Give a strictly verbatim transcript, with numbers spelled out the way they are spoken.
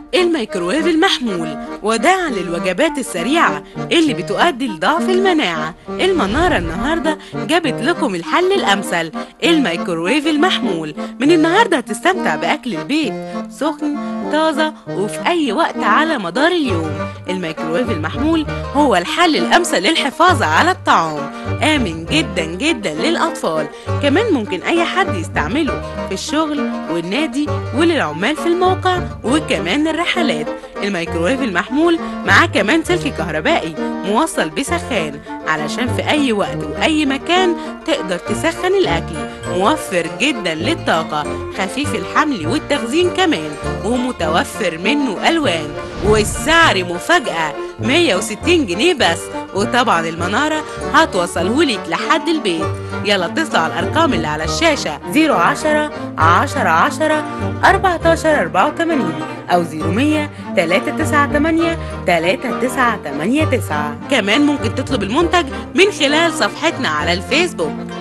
الميكروويف المحمول وداعا للوجبات السريعة اللي بتؤدي لضعف المناعة. المنارة النهاردة جابت لكم الحل الأمثل، الميكروويف المحمول. من النهاردة هتستمتع بأكل البيت سخن طازة وفي أي وقت على مدار اليوم. الميكروويف المحمول هو الحل الأمثل للحفاظ على الطعام، آمن جدا جدا للأطفال، كمان ممكن أي حد يستعمله في الشغل والنادي وللعمال في الموقع وكمان الرحلات. الميكروويف المحمول معاه كمان سلك كهربائي موصل بسخان علشان في أي وقت وأي مكان تقدر تسخن الأكل، موفر جدا للطاقة، خفيف الحمل والتخزين كمان، ومتوفر منه ألوان، والسعر مفاجأة مية وستين جنيه بس. وطبعا المنارة هتوصلهولك لحد البيت. يلا اتصلوا على الأرقام اللي على الشاشة زيرو عشرة عشرة عشرة أربعتاشر أربعة وتمانين أو زيرو مية تلاتة تسعة تمانية تلاتة تسعة تمانية تسعة. كمان ممكن تطلب المنتج من خلال صفحتنا على الفيسبوك.